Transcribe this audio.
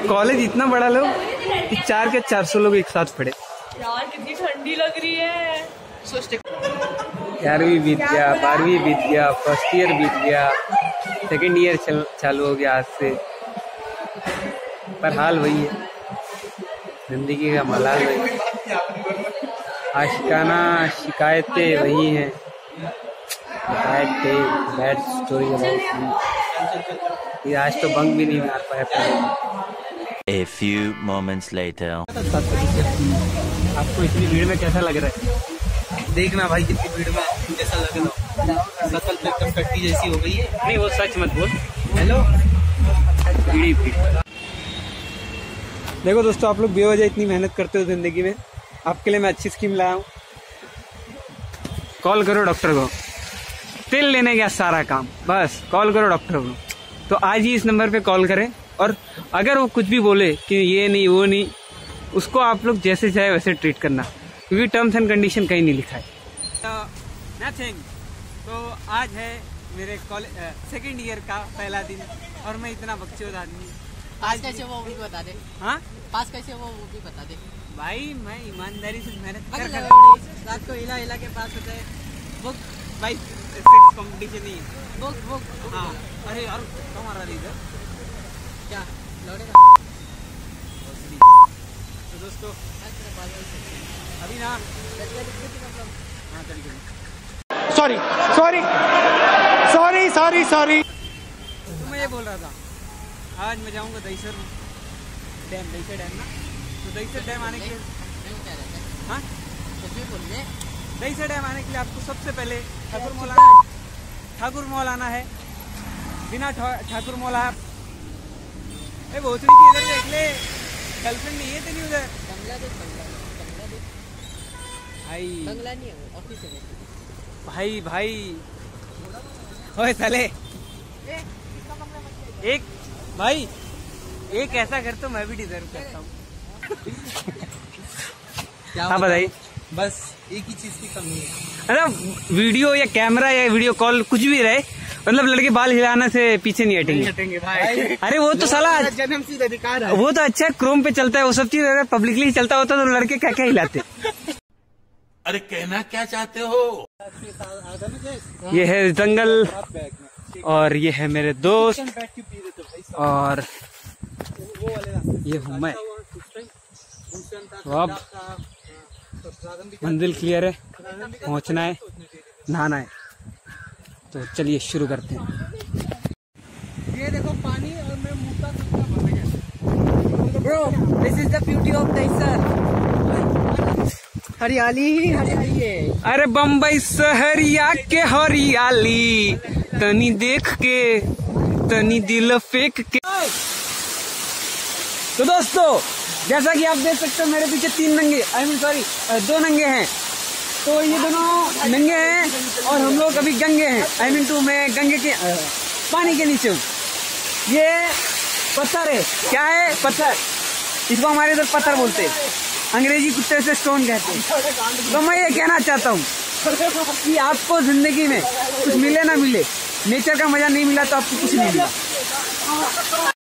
College इतना बड़ा लो कि 4 के 400 लोग एक साथ पढ़े। यार कितनी ठंडी लग रही है। 11वीं बीत गया, 12वीं बीत गया, फर्स्ट ईयर बीत गया, सेकेंड ईयर चालू हो गया आज से। पर हाल वही है, जिंदगी का मलाल वही, आशिकाना शिकायतें वही हैं। बैड स्टोरी आज तो बंक भी नहीं मार पाया। A few moments later. आपको इतनी भीड़ में कैसा लग रहा है? देखना भाई कितनी भीड़ में कैसा लग रहा है। शक्ल तो एकदम कट्टी जैसी हो गई है। नहीं वो सच मत बोल। हेलो भीड़। देखो दोस्तों, आप लोग बेवजह इतनी मेहनत करते हो जिंदगी में, आपके लिए मैं अच्छी स्कीम लाया हूँ। कॉल करो डॉक्टर को, तेल लेने गया सारा काम, बस कॉल करो डॉक्टर को। तो आज ही इस नंबर पे कॉल करें, और अगर वो कुछ भी बोले कि ये नहीं वो नहीं, उसको आप लोग जैसे चाहे वैसे ट्रीट करना, क्योंकि टर्म्स एंड कंडीशन कहीं नहीं लिखा है। नथिंग। तो आज है मेरे कॉलेज सेकेंड ईयर का पहला दिन, और मैं इतना बकचोद आदमी। पास कैसे वो भी बता दे। हाँ, पास कैसे वो भी बता दे भाई। मैं ईमानदारी से मेहनत कर रात को हिला हिला के पास होता है। बुक भाई, सेक्स कंपटीशन ही बुक हाँ। अरे यार तुम्हारा रीजन क्या लौटेगा। तो दोस्तों अभी ना sorry sorry sorry sorry sorry. तो मैं ये बोल रहा था, आज मैं जाऊंगा दहीसर डैम, दहीसर डैम ना, तो दहीसर डैम आने के लिए हाँ दहीसर डैम आने के लिए आपको सबसे पहले ठाकुर मॉल आना है। बिना ठाकुर मॉल आप भोसड़ी की इधर देख ले, गर्लफ्रेंड नहीं है तेरी उधर। बंगला नहीं है, ऑफिस है भाई। भाई ओए साले, एक भाई एक ऐसा कर तो मैं भी डिजर्व करता हूँ। हाँ बताइए। बस एक ही चीज की कमी है, मतलब वीडियो या कैमरा या वीडियो कॉल कुछ भी रहे, मतलब लड़के बाल हिलाने से पीछे नहीं हटेंगे भाई। अरे वो तो साला जन्मसिद्ध अधिकार है। वो तो अच्छा क्रोम पे चलता है, वो सब चीज अगर पब्लिकली चलता होता तो लड़के क्या क्या हिलाते। अरे कहना क्या चाहते हो? ये है जंगल, और ये है मेरे दोस्त, और ये हूँ मैं। तो अब मंजिल क्लियर है, पहुंचना है, नहाना है, तो चलिए शुरू करते हैं। ये देखो पानी, और मैं मुंह का भर गया। Bro, this is the beauty of Dahisar. हरियाली ही हरियाली है। अरे बम्बई शहरिया के हरियाली, तनी देख के तनी दिल फेंक के। तो दोस्तों जैसा कि आप देख सकते हो मेरे पीछे 3 नंगे, सॉरी 2 नंगे हैं। तो ये दोनों नंगे हैं और हम लोग अभी गंगे हैं। मैं गंगे के पानी के नीचे हूँ। ये पत्थर है, क्या है पत्थर, इसको हमारे इधर पत्थर बोलते हैं, अंग्रेजी कुत्ते से स्टोन कहते हैं। तो मैं ये कहना चाहता हूँ कि आपको जिंदगी में कुछ मिले ना मिले, नेचर का मजा नहीं मिला तो आपको कुछ नहीं मिला।